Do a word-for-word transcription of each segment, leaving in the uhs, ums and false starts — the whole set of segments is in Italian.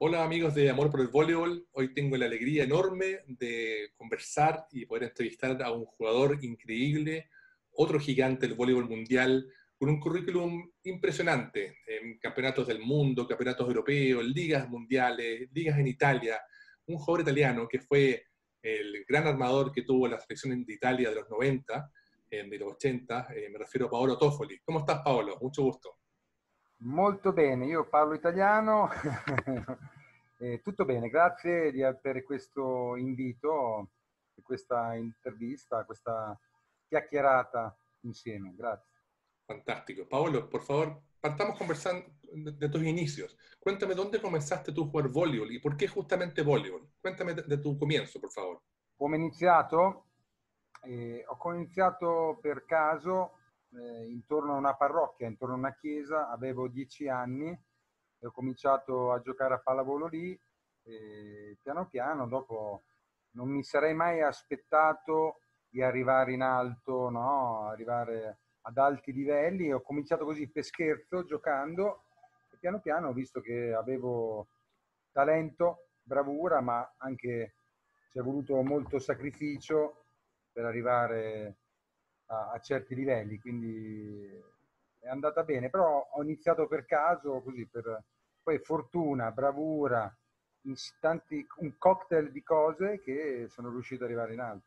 Hola amigos de Amor por el Voleibol, hoy tengo la alegría enorme de conversar y poder entrevistar a un jugador increíble, otro gigante del voleibol mundial, con un currículum impresionante en campeonatos del mundo, campeonatos europeos, ligas mundiales, ligas en Italia, un jugador italiano que fue el gran armador que tuvo la selección de Italia de los noventa, eh, de los ochenta, eh, me refiero a Paolo Toffoli. ¿Cómo estás, Paolo? Mucho gusto. Molto bene, io parlo italiano. Eh, tutto bene, grazie di, per questo invito, per questa intervista, questa chiacchierata insieme. Grazie. Fantástico. Paolo, por favor, partamos conversando de, de tus inicios. Cuéntame dónde comenzaste tú a jugar voleibol y por qué justamente voleibol. Cuéntame de, de tu comienzo, por favor. Come ho iniziato? Eh, ho iniziato per caso eh, intorno a una parrocchia, intorno a una chiesa, avevo dieci anni e ho cominciato a giocare a pallavolo lì e piano piano dopo non mi sarei mai aspettato di arrivare in alto, no? Arrivare ad alti livelli. Ho cominciato così per scherzo, giocando, e piano piano ho visto che avevo talento, bravura, ma anche ci è voluto molto sacrificio per arrivare a, a certi livelli, quindi è andata bene, però ho iniziato per caso, così, per poi fortuna, bravura, in tanti, un cocktail di cose che sono riuscito ad arrivare in alto.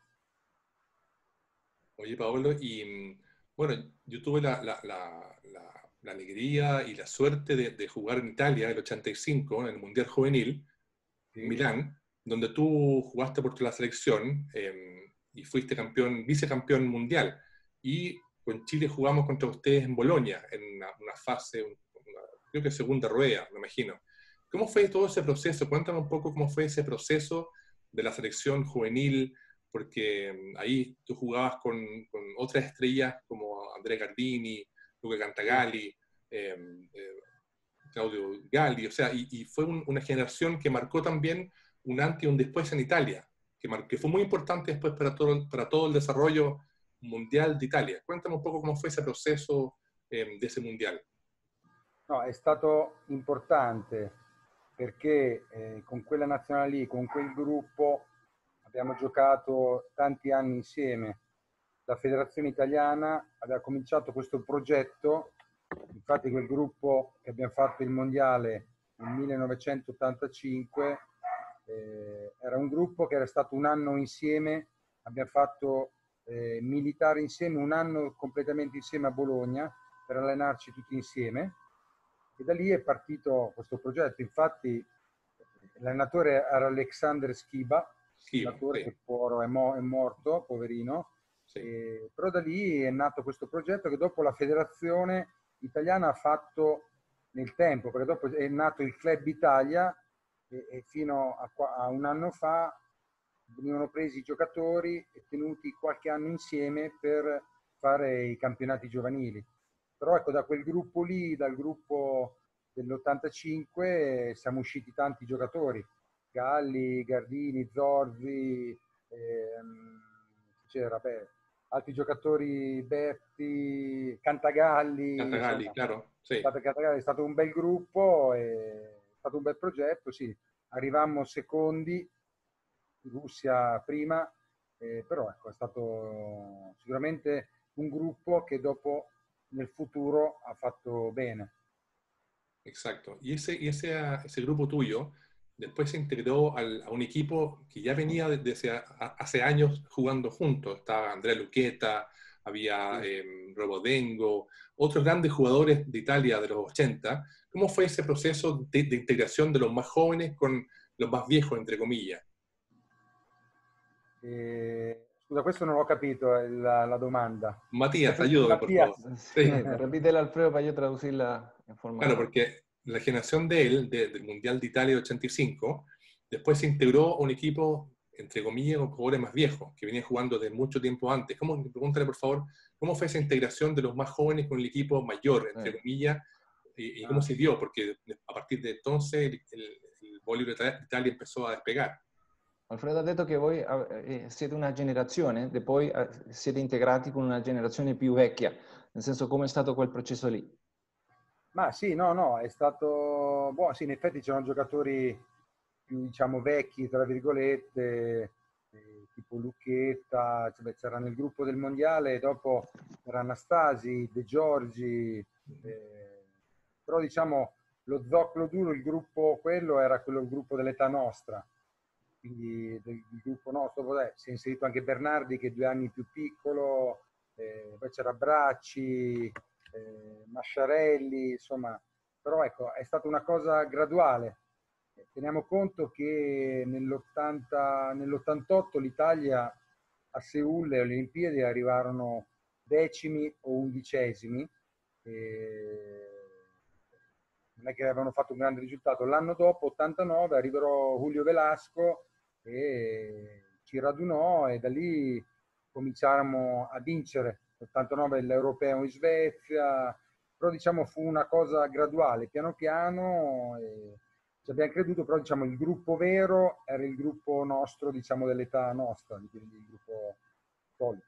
Oye, Paolo, y bueno, yo tuve la, la, la, la, la alegría y la suerte de, de jugar en Italia en el ochenta y cinco, en el Mundial Juvenil, Sì. en Milán, donde tú jugaste por la selección eh, y fuiste campeón, vicecampeón mundial. Y con Chile jugamos contra ustedes en Bolonia, en una, una fase, una, creo que segunda rueda, me imagino. ¿Cómo fue todo ese proceso? Cuéntame un poco cómo fue ese proceso de la selección juvenil, porque ahí tú jugabas con, con otras estrellas como Andrea Gardini, Luca Cantagalli, eh, eh, Claudio Galli, o sea, y, y fue un, una generación que marcó también un antes y un después en Italia, que, mar, que fue muy importante después para todo, para todo el desarrollo mundial de Italia. Cuéntame un poco cómo fue ese proceso eh, de ese mundial. No, è stato importante perché eh, con quella nazionale lì, con quel gruppo, abbiamo giocato tanti anni insieme. La federazione italiana aveva cominciato questo progetto, infatti quel gruppo che abbiamo fatto il mondiale nel millenovecentottantacinque eh, era un gruppo che era stato un anno insieme, abbiamo fatto eh, militare insieme, un anno completamente insieme a Bologna per allenarci tutti insieme, e da lì è partito questo progetto. Infatti l'allenatore era Alexander Schiba, Schiba, allenatore sì. che poi è, mo- è morto, poverino. Sì. E, però da lì è nato questo progetto che dopo la federazione italiana ha fatto nel tempo, perché dopo è nato il Club Italia e, e fino a, qua, a un anno fa venivano presi i giocatori e tenuti qualche anno insieme per fare i campionati giovanili. Però ecco, da quel gruppo lì, dal gruppo dell'ottantacinque, siamo usciti tanti giocatori, Galli, Gardini, Zorzi, ehm, c'era, beh, altri giocatori, Berti, Cantagalli, Cantagalli, insomma, claro, sì. Cantagalli è stato un bel gruppo, e è stato un bel progetto, sì. Arrivammo secondi, Russia prima, eh, però ecco, è stato sicuramente un gruppo che dopo nel futuro ha fatto bene. Exacto. Y ese, y ese, ese grupo tuyo después se integró al, a un equipo que ya venía desde hace, a, hace años jugando juntos. Estaba Andrea Luqueta, había Sì. eh, Robodengo, otros grandes jugadores de Italia de los ochenta. ¿Cómo fue ese proceso de, de integración de los más jóvenes con los más viejos, entre comillas? Eh, scusa, questo non ho capito la, la domanda. Matías, ayúdame, por favor. Matías. Sí. Repítela, Alfredo, para yo traducirla en forma... Claro, porque la generación de él, de, del Mundial de Italia de ochenta y cinco, después se integró a un equipo, entre comillas, con jugadores más viejos, que venían jugando desde mucho tiempo antes. ¿Cómo, pregúntale, por favor, cómo fue esa integración de los más jóvenes con el equipo mayor, entre Eh. comillas, y, y cómo Ah. se dio? Porque a partir de entonces el, el, el voleibol de Italia empezò a despegar. Alfredo ha detto che voi eh, siete una generazione e poi eh, siete integrati con una generazione più vecchia, nel senso come è stato quel processo lì? Ma sì, no, no, è stato... Boh, sì, in effetti c'erano giocatori più, diciamo, vecchi, tra virgolette, eh, tipo Lucchetta, cioè, beh, c'era nel gruppo del Mondiale, dopo c'era Anastasi, De Giorgi, eh, però diciamo lo zoccolo duro, il gruppo quello era quello, il gruppo dell'età nostra, quindi del, il gruppo nostro, poi si è inserito anche Bernardi che è due anni più piccolo, eh, poi c'era Bracci, eh, Masciarelli, insomma, però ecco, è stata una cosa graduale. Teniamo conto che nell'ottanta, nell'ottantotto l'Italia a Seul le Olimpiadi arrivarono decimi o undicesimi, e non è che avevano fatto un grande risultato. L'anno dopo, ottantanove, arriverò Julio Velasco e ci radunò e da lì cominciarono a vincere. ottantanove l'Europeo in Svezia, però diciamo fu una cosa graduale, piano piano, e ci abbiamo creduto, però diciamo il gruppo vero era il gruppo nostro, diciamo dell'età nostra, quindi il gruppo solito.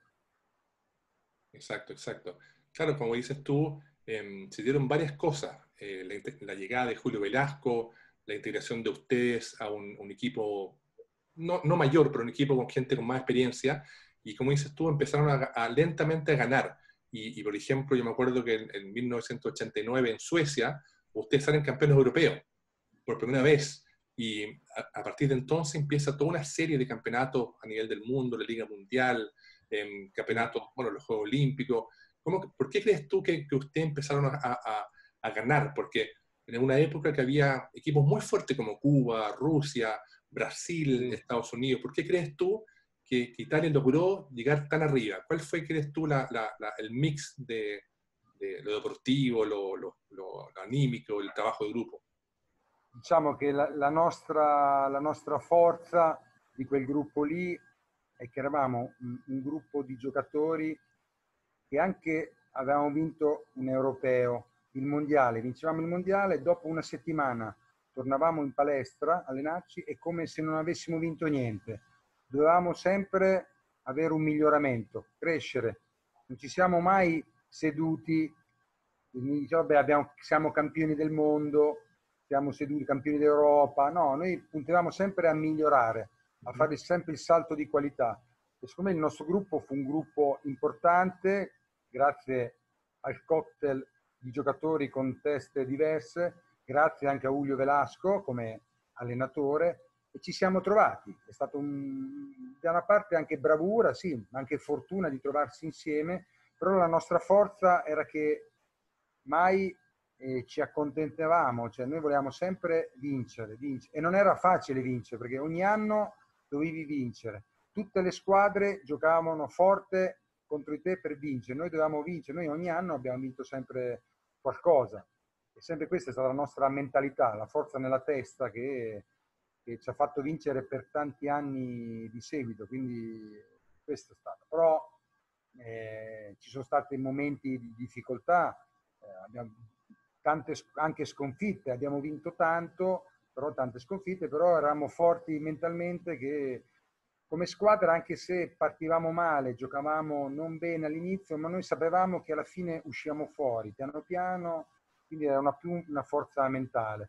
Exacto, exacto. Claro, como dices tú, eh, se dieron varias cosas. Eh, la, la, llegada de Julio Velasco, la integración de ustedes a un, un equipo, no, no mayor, pero un equipo con gente con más experiencia, y como dices tú, empezaron a, a lentamente a ganar. Y, y, por ejemplo, yo me acuerdo que en, en mil novecientos ochenta y nueve en Suecia, ustedes salen campeones europeos, por primera vez. Y a, a partir de entonces empieza toda una serie de campeonatos a nivel del mundo, la Liga Mundial, en campeonatos, bueno, los Juegos Olímpicos. ¿Cómo, ¿Por qué crees tú que, que ustedes empezaron a, a, a ganar? Porque en una época que había equipos muy fuertes como Cuba, Rusia, Brasil, Estados Unidos. ¿Por qué crees tú que, que Italia logró llegar tan arriba? ¿Cuál fue, crees tú, la, la, la, el mix de, de lo deportivo, lo, lo, lo, lo anímico, el trabajo de grupo? Diciamo che la, la, nostra, la nostra forza di quel gruppo lì è che eravamo un, un gruppo di giocatori che anche avevamo vinto un europeo, il mondiale, vincevamo il mondiale e dopo una settimana tornavamo in palestra a allenarci e come se non avessimo vinto niente. Dovevamo sempre avere un miglioramento, crescere. Non ci siamo mai seduti, diciamo, vabbè, abbiamo, siamo campioni del mondo, siamo seduti campioni d'Europa. No, noi puntavamo sempre a migliorare, a fare sempre il salto di qualità. E secondo me il nostro gruppo fu un gruppo importante, grazie al cocktail di giocatori con teste diverse, grazie anche a Julio Velasco come allenatore, e ci siamo trovati. È stato un, da una parte anche bravura, sì, ma anche fortuna di trovarsi insieme, però la nostra forza era che mai eh, ci accontentavamo, cioè noi volevamo sempre vincere, vincere, e non era facile vincere, perché ogni anno dovevi vincere. Tutte le squadre giocavano forte contro di te per vincere, noi dovevamo vincere, noi ogni anno abbiamo vinto sempre qualcosa, e sempre questa è stata la nostra mentalità, la forza nella testa che, che ci ha fatto vincere per tanti anni di seguito, quindi questo è stato. Però eh, ci sono stati momenti di difficoltà, eh, abbiamo tante anche sconfitte, abbiamo vinto tanto, però tante sconfitte, però eravamo forti mentalmente che come squadra, anche se partivamo male, giocavamo non bene all'inizio, ma noi sapevamo che alla fine uscivamo fuori, piano piano, quindi era una più una forza mentale.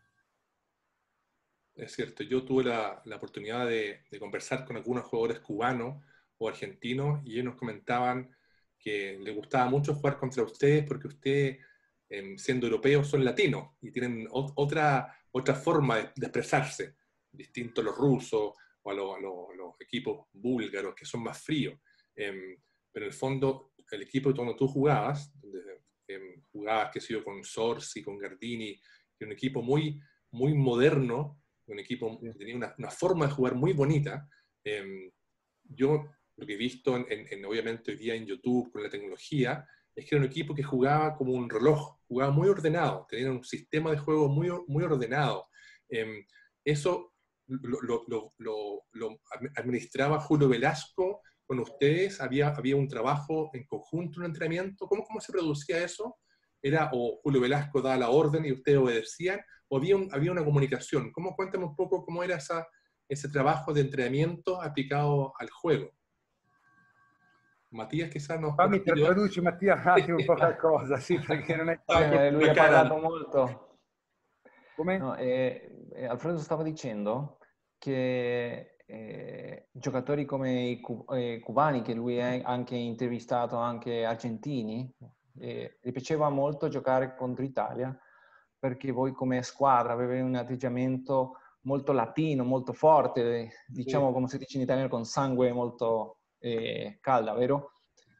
Es cierto, yo tuve la, la oportunidad de, de conversar con algunos jugadores cubanos o argentinos y ellos nos comentaban que les gustaba mucho jugar contra ustedes porque ustedes, eh, siendo europeos, son latinos y tienen o, otra, otra forma de, de expresarse, distinto a los rusos o a, lo, a, lo, a los equipos búlgaros que son más fríos. Eh, pero en el fondo, el equipo donde tú jugabas, donde, eh, jugabas, qué sé yo, con Sorsi, con Gardini, que un equipo muy, muy moderno, un equipo que tenía una, una forma de jugar muy bonita. Eh, yo lo que he visto, en, en, obviamente hoy día en YouTube, con la tecnología, es que era un equipo que jugaba como un reloj, jugaba muy ordenado, tenía un sistema de juego muy, muy ordenado. Eh, eso lo, lo, lo, lo, lo administraba Julio Velasco con ustedes, había, había un trabajo en conjunto, un entrenamiento. ¿Cómo, cómo se producía eso? ¿Era o Julio Velasco daba la orden y ustedes obedecían? ¿O había, un, había una comunicación? ¿Cómo, cuéntame un poco cómo era esa, ese trabajo de entrenamiento aplicado al juego? Mattia chissà nos può Fammi dire... traduci Mattia un attimo un po' qualcosa, sì, perché non è Eh, lui ha parlato molto. Come? No, eh, eh, Alfredo stava dicendo che eh, giocatori come i cu- eh, cubani, che lui ha anche intervistato, anche argentini, eh, gli piaceva molto giocare contro l'Italia perché voi come squadra avete un atteggiamento molto latino, molto forte, diciamo Sì. come si dice in italiano, con sangue molto eh, calda, vero?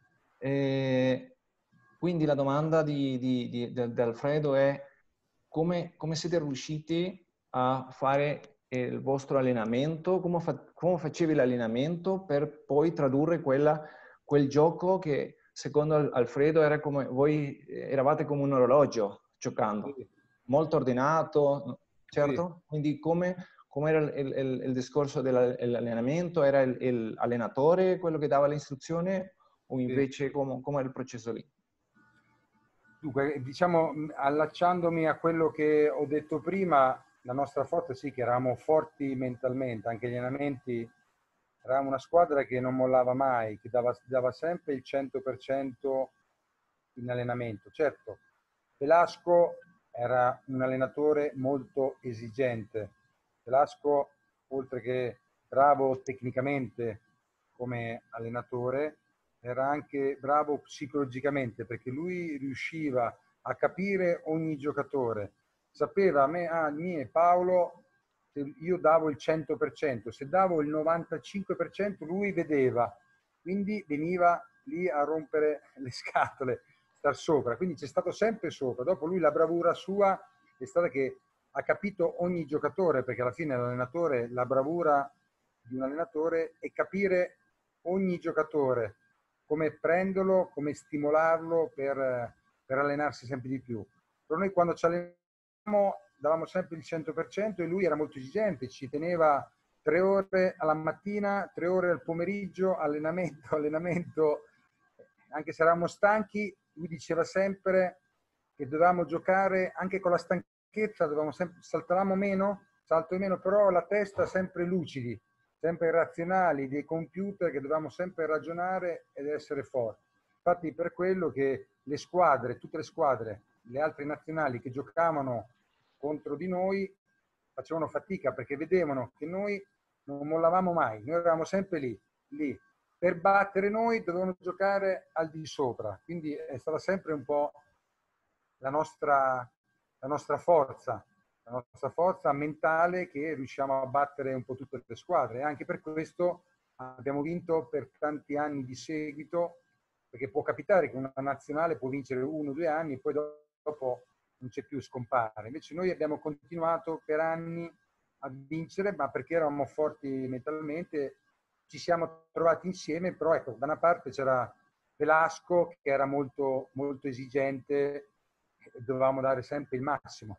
Eh, quindi la domanda di, di, di, di Alfredo è come, come siete riusciti a fare il vostro allenamento, come, fa, come facevi l'allenamento per poi tradurre quella, quel gioco che secondo Alfredo era come voi eravate come un orologio giocando, Sì. molto ordinato, certo? Sì. Quindi come, come era il, il, il discorso dell'allenamento? Era il, l'allenatore quello che dava l'istruzione o invece sì. come, come era il processo lì? Dunque, diciamo, allacciandomi a quello che ho detto prima, la nostra forza sì che eravamo forti mentalmente, anche gli allenamenti, eravamo una squadra che non mollava mai, che dava, dava sempre il cento per cento in allenamento. Certo, Velasco era un allenatore molto esigente. Velasco, oltre che bravo tecnicamente come allenatore, era anche bravo psicologicamente, perché lui riusciva a capire ogni giocatore. Sapeva a me, ah, me e Paolo, se io davo il cento per cento, se davo il novantacinque per cento lui vedeva, quindi veniva lì a rompere le scatole, star sopra, quindi c'è stato sempre sopra. Dopo lui la bravura sua è stata che ha capito ogni giocatore, perché alla fine l'allenatore, la bravura di un allenatore è capire ogni giocatore, come prenderlo, come stimolarlo per, per allenarsi sempre di più. Per noi quando ci allenavamo davamo sempre il cento per cento e lui era molto esigente, ci teneva tre ore alla mattina, tre ore al pomeriggio, allenamento, allenamento, anche se eravamo stanchi, lui diceva sempre che dovevamo giocare anche con la stanchezza, dovevamo sempre, saltavamo meno, salto meno, però la testa sempre lucidi, sempre razionali, dei computer che dovevamo sempre ragionare ed essere forti. Infatti per quello che le squadre, tutte le squadre, le altre nazionali che giocavano contro di noi facevano fatica perché vedevano che noi non mollavamo mai, noi eravamo sempre lì, lì. Per battere noi dovevano giocare al di sopra, quindi è stata sempre un po' la nostra, la nostra forza, la nostra forza mentale che riusciamo a battere un po' tutte le squadre. E anche per questo abbiamo vinto per tanti anni di seguito, perché può capitare che una nazionale può vincere uno o due anni e poi dopo non c'è più, scompare. Invece noi abbiamo continuato per anni a vincere, ma perché eravamo forti mentalmente, ci siamo trovati insieme, però ecco, da una parte c'era Velasco che era molto, molto esigente, dovevamo dare sempre il massimo.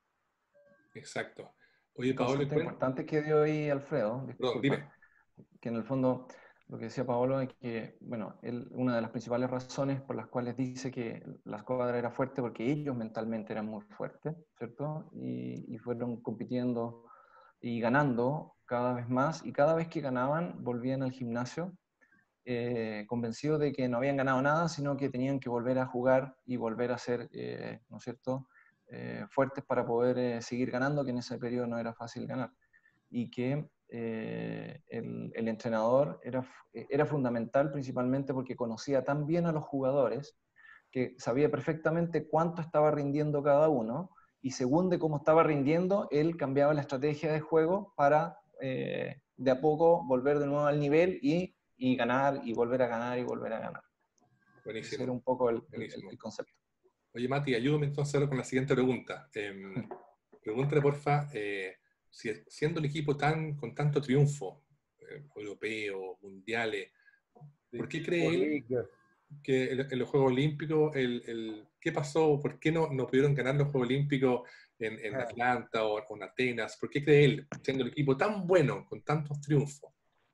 Exacto. Oye, Cosa Paolo, importante que dio ahí Alfredo, disculpa, no, dime. Que en el fondo lo que decía Paolo es que, bueno, él, una de las principales razones por las cuales dice que la escuadra era fuerte porque ellos mentalmente eran muy fuertes, ¿cierto? Y, y fueron compitiendo y ganando cada vez más, y cada vez que ganaban volvían al gimnasio eh, convencidos de que no habían ganado nada, sino que tenían que volver a jugar y volver a ser, eh, ¿no es cierto?, eh, fuertes para poder eh, seguir ganando, que en ese periodo no era fácil ganar. Y que eh, el, el, entrenador era, era fundamental principalmente porque conocía tan bien a los jugadores que sabía perfectamente cuánto estaba rindiendo cada uno, y según de cómo estaba rindiendo, él cambiaba la estrategia de juego para eh, de a poco volver de nuevo al nivel y, y ganar y volver a ganar y volver a ganar. Buenísimo. Ese era un poco el, el, el concepto. Oye, Mati, ayúdame entonces con la siguiente pregunta. Eh, pregúntale, porfa, eh, si, siendo un equipo tan, con tanto triunfo, eh, europeo, mundiales, ¿por qué cree él que en, en los Juegos Olímpicos, el, el, ¿qué pasó? ¿Por qué no, no pudieron ganar los Juegos Olímpicos en, en Atlanta o, o en Atenas? ¿Por qué cree él, siendo un equipo tan bueno, con tantos triunfos?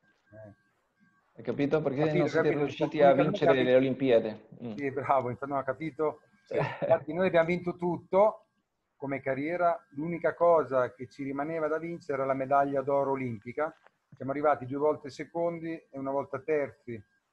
Hai capito? Perché capito, non siete capito. riusciti a vincere capito. le Olimpiadi? Mm. Sì, bravo, infatti non ho capito. Sì. Infatti noi abbiamo vinto tutto come carriera, l'unica cosa che ci rimaneva da vincere era la medaglia d'oro olimpica. Siamo arrivati due volte secondi e una volta terzi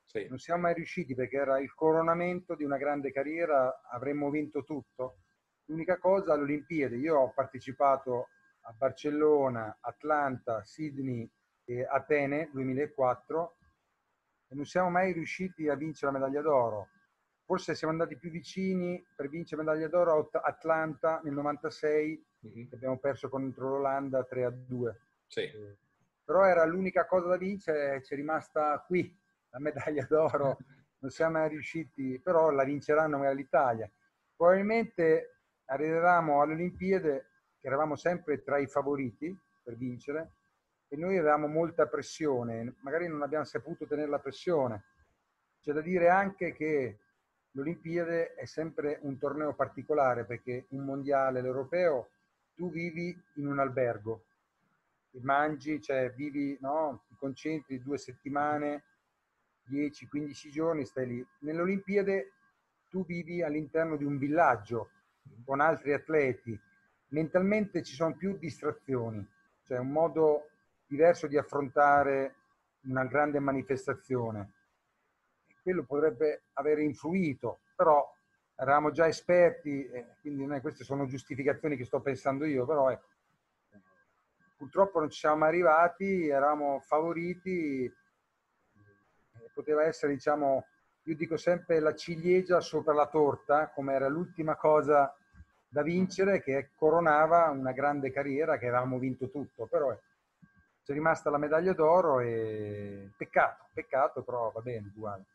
Sì. Non siamo mai riusciti perché era il coronamento di una grande carriera, avremmo vinto tutto. L'unica cosa, alle Olimpiadi, io ho partecipato a Barcellona, Atlanta, Sydney e Atene duemilaquattro e non siamo mai riusciti a vincere la medaglia d'oro. Forse siamo andati più vicini per vincere medaglia d'oro a Atlanta nel novantasei, mm-hmm. che abbiamo perso contro l'Olanda tre a due. Sì. Eh, però era l'unica cosa da vincere, ci è rimasta qui la medaglia d'oro, non siamo mai riusciti, però la vinceranno magari l'Italia. Probabilmente arriveranno alle Olimpiadi, che eravamo sempre tra i favoriti per vincere, e noi avevamo molta pressione, magari non abbiamo saputo tenere la pressione. C'è da dire anche che l'Olimpiade è sempre un torneo particolare, perché un mondiale, l'europeo, tu vivi in un albergo, mangi, cioè vivi, no? Ti concentri due settimane, dieci quindici giorni, stai lì. Nell'Olimpiade tu vivi all'interno di un villaggio con altri atleti, mentalmente ci sono più distrazioni, cioè un modo diverso di affrontare una grande manifestazione. Quello potrebbe aver influito, però eravamo già esperti, eh, quindi non è, queste sono giustificazioni che sto pensando io, però ecco, purtroppo non ci siamo arrivati, eravamo favoriti, eh, poteva essere, diciamo, io dico sempre la ciliegia sopra la torta, come era l'ultima cosa da vincere, che coronava una grande carriera, che avevamo vinto tutto, però eh, c'è rimasta la medaglia d'oro e peccato, peccato, però va bene, uguale.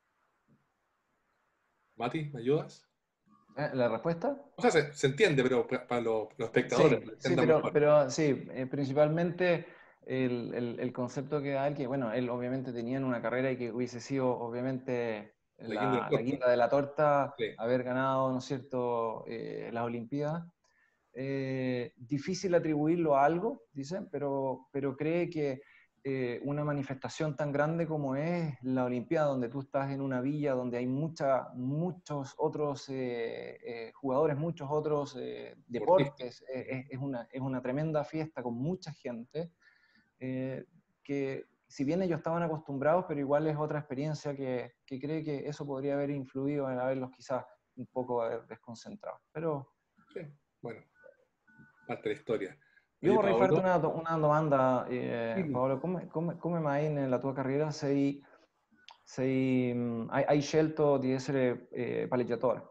Mati, ¿me ayudas? ¿Eh? ¿La respuesta? O sea, se, se entiende, pero para los, los espectadores. Sí, sí, pero, pero sí, eh, principalmente el, el, el concepto que da él, que bueno, él obviamente tenía en una carrera y que hubiese sido obviamente la, la, guinda, la guinda de la torta, sí. Haber ganado, ¿no es cierto?, eh, las Olimpiadas. Eh, difícil atribuirlo a algo, dicen, pero, pero cree que eh, una manifestación tan grande como es la Olimpiada, donde tú estás en una villa, donde hay mucha, muchos otros eh, eh, jugadores, muchos otros eh, deportes, eh, es, una, es una tremenda fiesta con mucha gente, eh, que si bien ellos estaban acostumbrados, pero igual es otra experiencia que, que cree que eso podría haber influido en haberlos quizás un poco desconcentrados. Pero... Sí, bueno. Parte della storia. Io vorrei Paolo? farti una, una domanda, eh, Paolo, come, come, come mai nella tua carriera sei, sei, hai, hai scelto di essere eh, palleggiatore?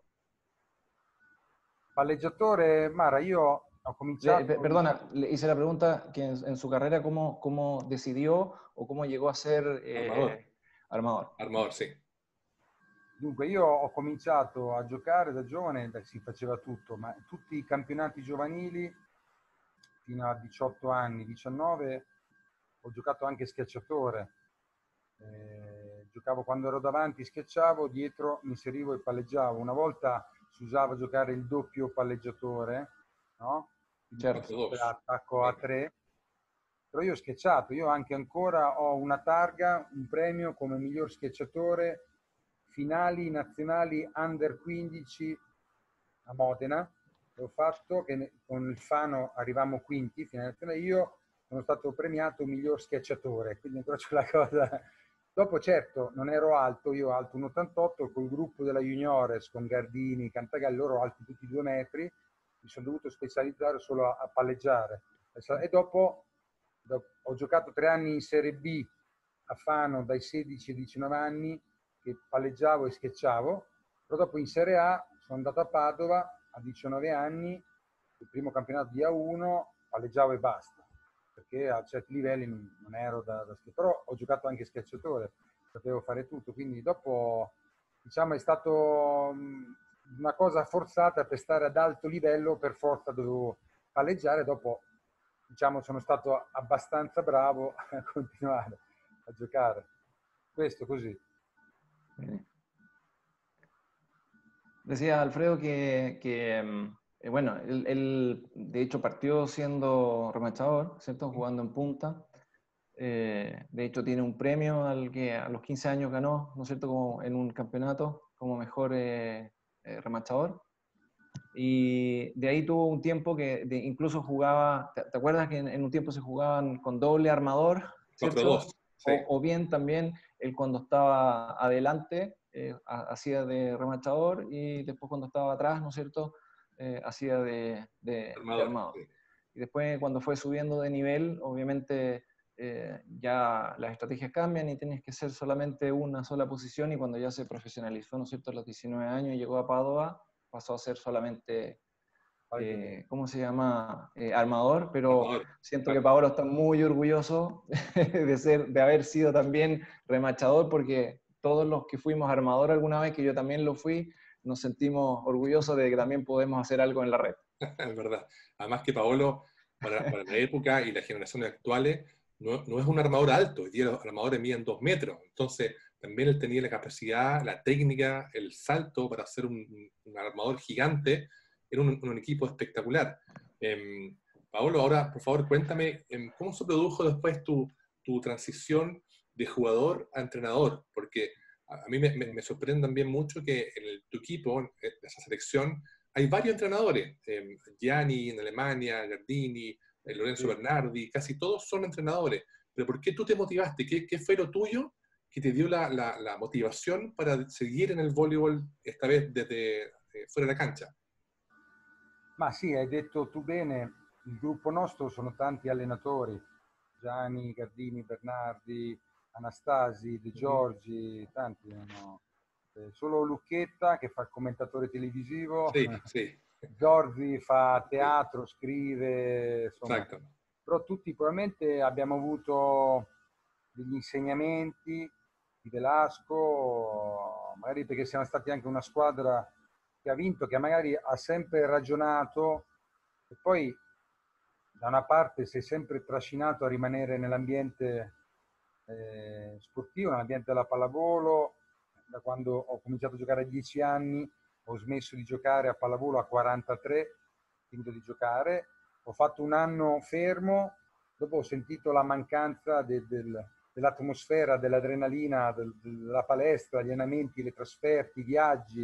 Palleggiatore, Mara, io ho cominciato... Le, perdona, le hice la pregunta que en, en su carrera cómo, cómo decidió o cómo llegó a ser eh, armador. armador. Armador, sì. Dunque, io ho cominciato a giocare da giovane, beh, si faceva tutto, ma tutti i campionati giovanili fino a diciotto anni, diciannove, ho giocato anche schiacciatore. Eh, giocavo quando ero davanti, schiacciavo, dietro mi inserivo e palleggiavo. Una volta si usava giocare il doppio palleggiatore, no? Certo. Attacco a tre. Però io ho schiacciato, io anche ancora ho una targa, un premio come miglior schiacciatore, finali nazionali under quindici a Modena. Ho fatto che con il Fano arrivammo quinti, io sono stato premiato miglior schiacciatore, quindi ancora c'è la cosa. Dopo certo non ero alto, io alto uno virgola ottantotto, col gruppo della Juniores con Gardini, Cantagalli, loro alti tutti due metri, mi sono dovuto specializzare solo a, a palleggiare. E dopo, dopo ho giocato tre anni in Serie B a Fano dai sedici ai diciannove anni, che palleggiavo e schiacciavo, però dopo in Serie A sono andato a Padova a diciannove anni, il primo campionato di A uno, palleggiavo e basta, perché a certi livelli non, non ero da, da schiacciatore, però ho giocato anche schiacciatore, sapevo fare tutto, quindi dopo, diciamo, è stato una cosa forzata per stare ad alto livello, per forza dovevo palleggiare, dopo, diciamo, sono stato abbastanza bravo a continuare a giocare. Questo così. Decía Alfredo que, que eh, bueno, él, él de hecho partió siendo remachador, ¿cierto? Jugando en punta. Eh, de hecho tiene un premio al que a los quince años ganó, ¿no es cierto? Como en un campeonato como mejor eh, eh, remachador. Y de ahí tuvo un tiempo que de, incluso jugaba, ¿te, ¿te acuerdas que en, en un tiempo se jugaban con doble armador? cuatro dos. Sí. O, o bien también él cuando estaba adelante eh, hacía de remachador y después cuando estaba atrás, ¿no es cierto?, eh, hacía de, de, Armador, de armador. sí. Y después cuando fue subiendo de nivel, obviamente eh, ya las estrategias cambian y tienes que ser solamente una sola posición, y cuando ya se profesionalizó, ¿no es cierto?, a los diecinueve años y llegó a Padova, pasó a ser solamente... Eh, ¿cómo se llama? Eh, armador, pero Armador, siento claro. que Paolo está muy orgulloso de, ser, de haber sido también remachador, porque todos los que fuimos armador alguna vez, que yo también lo fui, nos sentimos orgullosos de que también podemos hacer algo en la red. Es verdad. Además que Paolo, para, para la época y las generaciones actuales, no, no es un armador alto. Hoy día los armadores miden dos metros. Entonces, también él tenía la capacidad, la técnica, el salto para ser un, un armador gigante. Era un, un equipo espectacular. Eh, Paolo, ahora, por favor, cuéntame, eh, ¿cómo se produjo después tu, tu transición de jugador a entrenador? Porque a, a mí me, me, me sorprende también mucho que en el, tu equipo, en esa selección, hay varios entrenadores. Eh, Gianni en Alemania, Gardini, eh, Lorenzo Sí. Bernardi, casi todos son entrenadores. Pero ¿por qué tú te motivaste? ¿Qué, qué fue lo tuyo que te dio la, la, la motivación para seguir en el voleibol, esta vez desde eh, fuera de la cancha? Ma sì, hai detto tu bene, il gruppo nostro sono tanti allenatori, Gianni, Gardini, Bernardi, Anastasi, De Giorgi, tanti. No? Eh, solo Lucchetta che fa il commentatore televisivo, Sì, sì. Zorzi fa Sì. teatro, scrive, insomma. Exacto. Però tutti probabilmente abbiamo avuto degli insegnamenti di Velasco, magari perché siamo stati anche una squadra che ha vinto, che magari ha sempre ragionato, e poi da una parte sei sempre trascinato a rimanere nell'ambiente eh, sportivo, nell'ambiente della pallavolo. Da quando ho cominciato a giocare a dieci anni ho smesso di giocare a pallavolo a quarantatré, finito di giocare, ho fatto un anno fermo, dopo ho sentito la mancanza de, del, dell'atmosfera, dell'adrenalina, del, della palestra, gli allenamenti, le trasferte, i viaggi,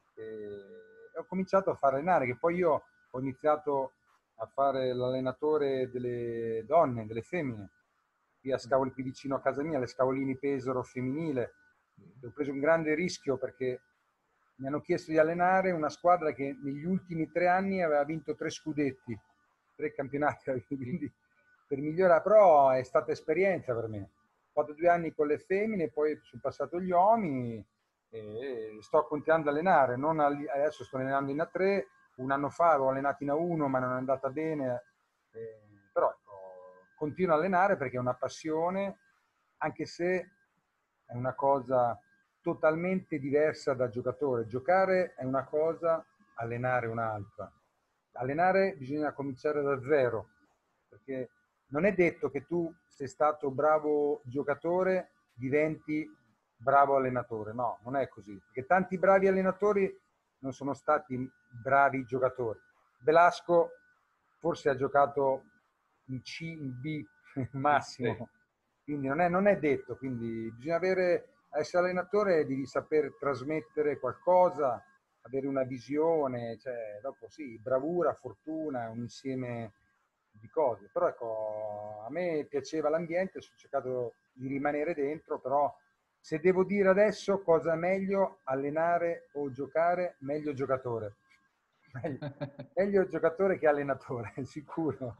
e ho cominciato a fare allenare, che poi io ho iniziato a fare l'allenatore delle donne, delle femmine, qui a Scavoli, qui vicino a casa mia, le Scavolini Pesaro femminile. Ho preso un grande rischio perché mi hanno chiesto di allenare una squadra che negli ultimi tre anni aveva vinto tre scudetti, tre campionati, quindi per migliorare, però è stata esperienza per me. Ho fatto due anni con le femmine, poi sono passato gli uomini e sto continuando ad allenare. Non adesso sto allenando in A tre, un anno fa avevo allenato in A uno ma non è andata bene, eh, però ecco, continuo a allenare perché è una passione, anche se è una cosa totalmente diversa da giocatore. Giocare è una cosa, allenare è un'altra. Allenare bisogna cominciare da zero, perché non è detto che tu sei stato bravo giocatore diventi bravo allenatore, no, non è così, perché tanti bravi allenatori non sono stati bravi giocatori. Velasco forse ha giocato in C, in B massimo, Sì. quindi non è, non è detto, quindi bisogna avere, essere allenatore devi saper trasmettere qualcosa, avere una visione, cioè dopo sì, bravura, fortuna, un insieme di cose. Però ecco, a me piaceva l'ambiente, ho cercato di rimanere dentro, però se devo dire adesso cosa è meglio, allenare o giocare, meglio giocatore. Meglio, meglio giocatore che allenatore, sicuro.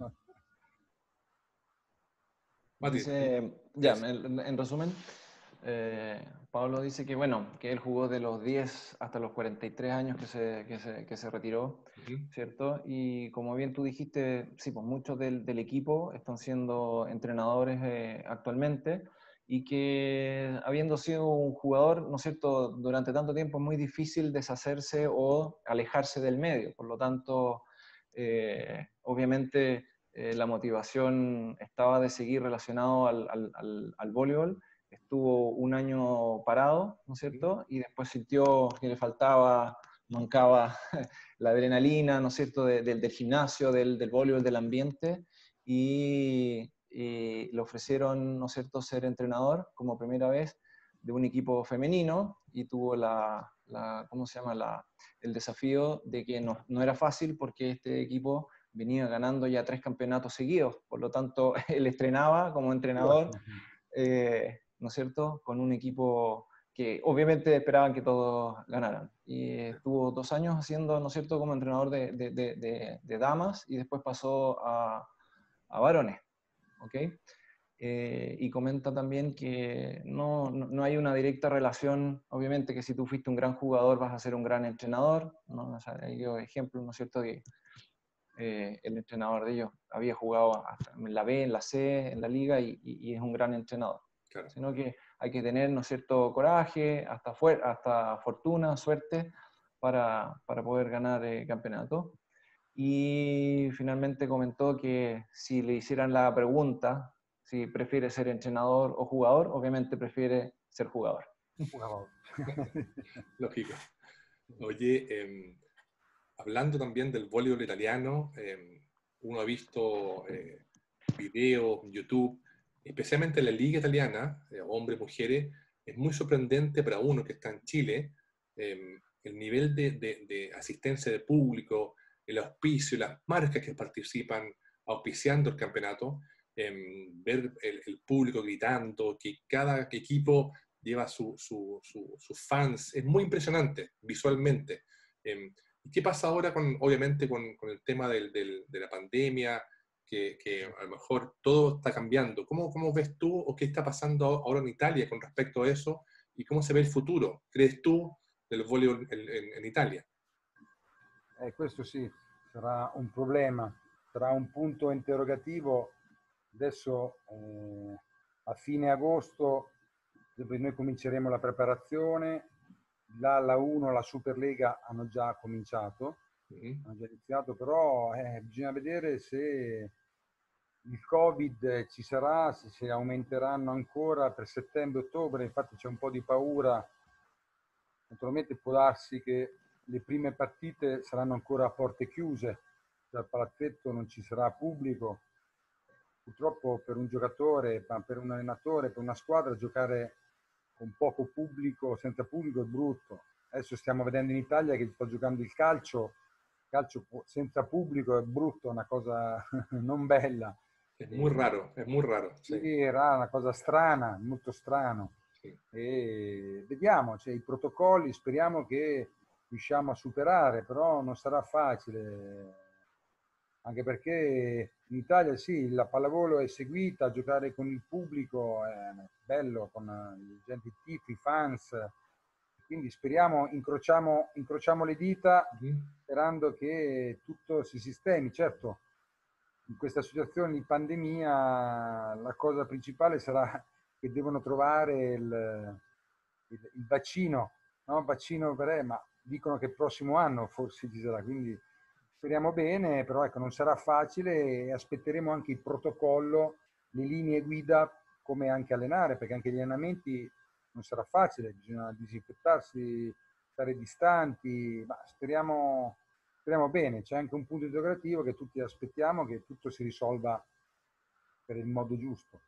Mati, Dice, ya, en, en resumen, eh, Pablo dice que, bueno, que él jugó de los diez hasta los cuarenta y tres años que se, que se, que se retiró, uh-huh. ¿cierto? Y como bien tú dijiste, sí, pues muchos del, del equipo están siendo entrenadores eh, actualmente, y que habiendo sido un jugador, ¿no es cierto?, durante tanto tiempo es muy difícil deshacerse o alejarse del medio. Por lo tanto, eh, obviamente eh, la motivación estaba de seguir relacionado al, al, al, al voleibol. Estuvo un año parado, ¿no es cierto? Y después sintió que le faltaba, mancaba la adrenalina, ¿no es cierto?, de, de, del gimnasio, del, del voleibol, del ambiente, y, y le ofrecieron, ¿no es cierto?, ser entrenador como primera vez de un equipo femenino, y tuvo la, la ¿cómo se llama?, la, el desafío de que no, no era fácil porque este equipo venía ganando ya tres campeonatos seguidos, por lo tanto él estrenaba como entrenador eh, ¿no es cierto?, con un equipo que obviamente esperaban que todos ganaran. Y estuvo dos años haciendo, ¿no es cierto?, como entrenador de, de, de, de, de damas, y después pasó a, a varones, ¿ok? Eh, y comenta también que no, no, no hay una directa relación, obviamente que si tú fuiste un gran jugador vas a ser un gran entrenador, ¿no? O sea, hay ejemplos, ¿no es cierto?, que eh, el entrenador de ellos había jugado hasta en la B, en la C, en la liga, y, y, y es un gran entrenador. Claro. Sino que hay que tener, ¿no es cierto?, coraje, hasta, hasta fortuna, suerte, para, para poder ganar eh, campeonato. Y finalmente comentó que si le hicieran la pregunta si prefiere ser entrenador o jugador, obviamente prefiere ser jugador. Jugador. Lógico. Oye, eh, hablando también del voleibol italiano, eh, uno ha visto eh, videos en YouTube, especialmente en la liga italiana, eh, hombres, mujeres, es muy sorprendente para uno que está en Chile, eh, el nivel de, de, de asistencia de público, el auspicio, las marcas que participan auspiciando el campeonato, eh, ver el, el público gritando, que cada equipo lleva sus su, su, su fans, es muy impresionante visualmente. Eh, ¿Qué pasa ahora, con, obviamente, con, con el tema del, del, de la pandemia, que, que a lo mejor todo está cambiando? ¿Cómo, ¿Cómo ves tú o qué está pasando ahora en Italia con respecto a eso? ¿Y cómo se ve el futuro, crees tú, del voleibol en, en, en Italia? Eh, questo sì, sarà un problema, sarà un punto interrogativo. Adesso eh, a fine agosto noi cominceremo la preparazione. La, la uno, la Superlega hanno già cominciato, mm-hmm. hanno già iniziato, però eh, bisogna vedere se il Covid ci sarà, se si aumenteranno ancora per settembre-ottobre. Infatti c'è un po' di paura. Naturalmente può darsi che le prime partite saranno ancora a porte chiuse, dal palazzetto non ci sarà pubblico. Purtroppo per un giocatore, per un allenatore, per una squadra, giocare con poco pubblico, senza pubblico è brutto. Adesso stiamo vedendo in Italia che sta giocando il calcio, il calcio senza pubblico è brutto, è una cosa non bella. È molto raro, è molto raro. Sì, sì, era una cosa strana, molto strano. Sì. E vediamo, cioè, i protocolli, speriamo che riusciamo a superare, però non sarà facile, anche perché in Italia sì, la pallavolo è seguita, giocare con il pubblico è bello, con i gente tifi, i fans, quindi speriamo, incrociamo, incrociamo le dita sperando che tutto si sistemi. Certo, in questa situazione di pandemia la cosa principale sarà che devono trovare il, il, il vaccino, no? Vaccino per, ma dicono che il prossimo anno forse ci sarà, quindi speriamo bene, però ecco, non sarà facile e aspetteremo anche il protocollo, le linee guida, come anche allenare, perché anche gli allenamenti non sarà facile, bisogna disinfettarsi, stare distanti, ma speriamo, speriamo bene. C'è anche un punto interrogativo che tutti aspettiamo, che tutto si risolva per il modo giusto.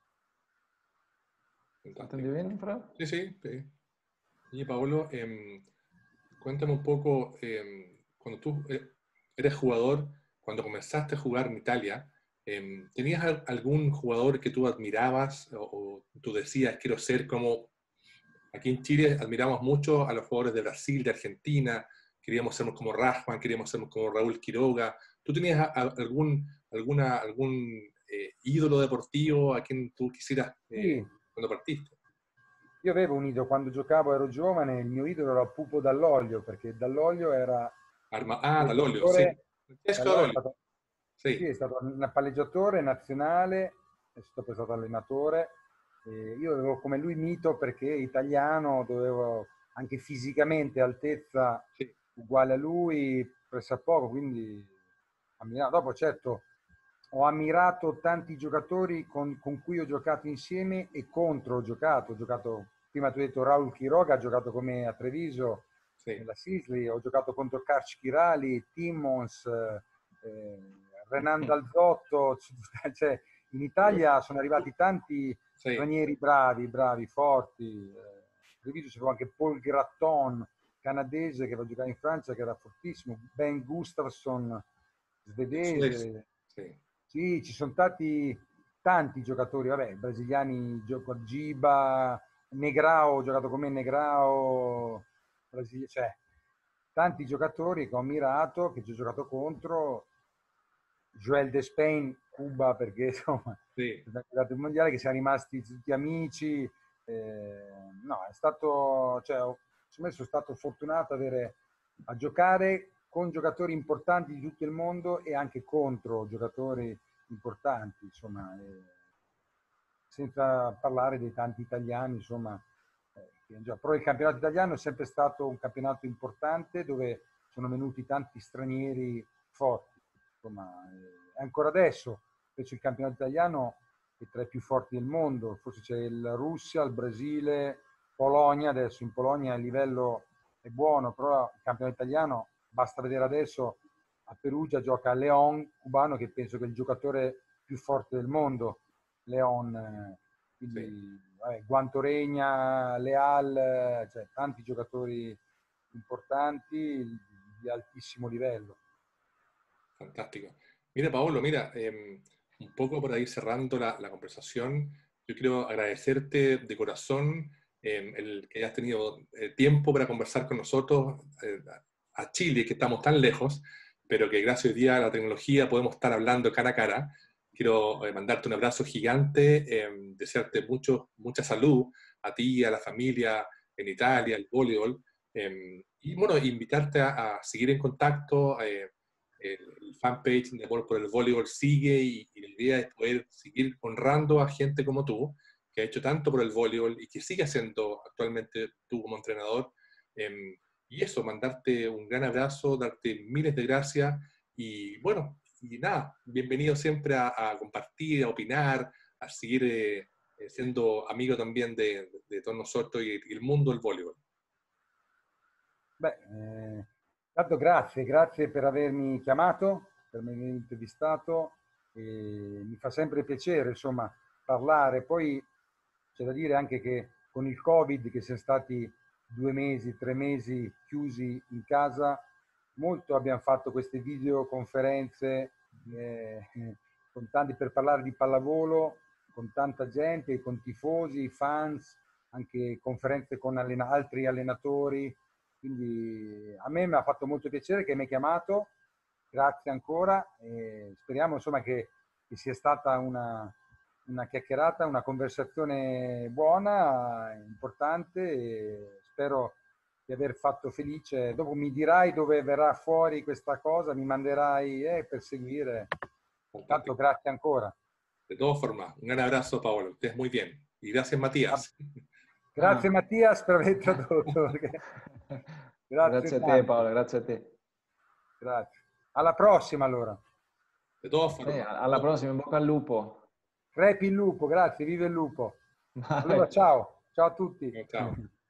¿Entendí bien, Fra? Sí, sí, sí. Y Paolo, eh, cuéntame un poco, eh, cuando tú eres jugador, cuando comenzaste a jugar en Italia, eh, ¿tenías algún jugador que tú admirabas o, o tú decías, quiero ser como... Aquí en Chile admiramos mucho a los jugadores de Brasil, de Argentina, queríamos ser como Rahman, queríamos ser como Raúl Quiroga. ¿Tú tenías a, a, algún, alguna, algún eh, ídolo deportivo a quien tú quisieras eh, sì. Quando partiste? Io avevo un idolo, quando giocavo ero giovane, il mio idolo era Pupo Dall'Oglio, perché Dall'Oglio era... Arma... Ah, Dall'Oglio, sì. Dall'Oglio è stato, sì. Sì, è stato un palleggiatore nazionale, è stato, è stato allenatore. E io avevo come lui mito perché italiano, dovevo anche fisicamente altezza sì. uguale a lui, pressappoco, quindi ammirato. Dopo certo ho ammirato tanti giocatori con, con cui ho giocato insieme e contro ho giocato. Ho giocato, prima tu hai detto Raul Quiroga, ha giocato con me a Treviso, sì. nella Sisley, ho giocato contro Karch Chirali, Timmons, eh, Renan Dalzotto, cioè in Italia sono arrivati tanti sì. stranieri bravi, bravi, forti. Eh, Treviso c'era anche Paul Gratton, canadese, che va a giocare in Francia, che era fortissimo, Ben Gustafsson, svedese. Sì. Sì, ci sono stati tanti giocatori, vabbè, brasiliani, gioco Giba, Negrao, ho giocato con me Negrao, Brasile, cioè tanti giocatori che ho ammirato, che ci ho giocato contro, Joel de Spain, Cuba, perché insomma, Sì. è giocato il mondiale, che siamo rimasti tutti amici. Eh, no, è stato, cioè, ho- secondo me sono stato fortunato ad avere, a giocare con giocatori importanti di tutto il mondo e anche contro giocatori importanti, insomma, eh, senza parlare dei tanti italiani, insomma. Eh, che già- però il campionato italiano è sempre stato un campionato importante dove sono venuti tanti stranieri forti, insomma, eh, ancora adesso invece il campionato italiano è tra i più forti del mondo, forse c'è la Russia, il Brasile, Polonia, adesso in Polonia il livello è buono, però il campionato italiano, basta vedere adesso a Perugia gioca León, cubano, che penso che è il giocatore più forte del mondo, León, eh, Sì. quindi vabbè, Guantoregna, Leal, eh, cioè tanti giocatori importanti di altissimo livello. Fantástico. Mira, Paolo, mira, eh, un poco para ir cerrando la, la conversación, yo quiero agradecerte de corazón eh, el que hayas tenido eh, tiempo para conversar con nosotros eh, a Chile, que estamos tan lejos, pero que gracias hoy día a la tecnología podemos estar hablando cara a cara. Quiero eh, mandarte un abrazo gigante, eh, desearte mucho, mucha salud a ti, a la familia en Italia, el voleibol, eh, y bueno, invitarte a, a seguir en contacto. Eh, el, el fanpage de Amor por el Voleibol sigue y, y la idea es poder seguir honrando a gente como tú, que ha hecho tanto por el voleibol y que sigue haciendo actualmente tú como entrenador. Eh, y eso, mandarte un gran abrazo, darte miles de gracias y bueno, y nada, bienvenido siempre a, a compartir, a opinar, a seguir eh, siendo amigo también de, de, de todos nosotros y, y el mundo del voleibol. Beh, eh, tanto grazie, grazie per avermi chiamato, per avermi intervistato. E mi fa sempre piacere, insomma, parlare. Poi c'è da dire anche che con il Covid, che siamo stati due mesi, tre mesi chiusi in casa, molto abbiamo fatto queste videoconferenze eh, con tanti per parlare di pallavolo, con tanta gente, con tifosi, fans, anche conferenze con allena- altri allenatori. Quindi a me mi ha fatto molto piacere che mi hai chiamato, grazie ancora e speriamo insomma che, che sia stata una, una chiacchierata, una conversazione buona, importante e spero di aver fatto felice. Dopo mi dirai dove verrà fuori questa cosa, mi manderai eh, per seguire. Intanto grazie ancora. De todas formas, un gran abrazo, Paolo, estés muy bien. Y gracias, Matías. Grazie Ah. Mattias per aver tradotto. Perché... Grazie, Grazie a te tanto. Paolo, grazie a te. Grazie. Alla prossima allora. De todas formas. Eh, alla prossima, in bocca al lupo. Crepi il lupo, grazie, vive il lupo. Vai. Allora ciao, ciao a tutti. Ciao.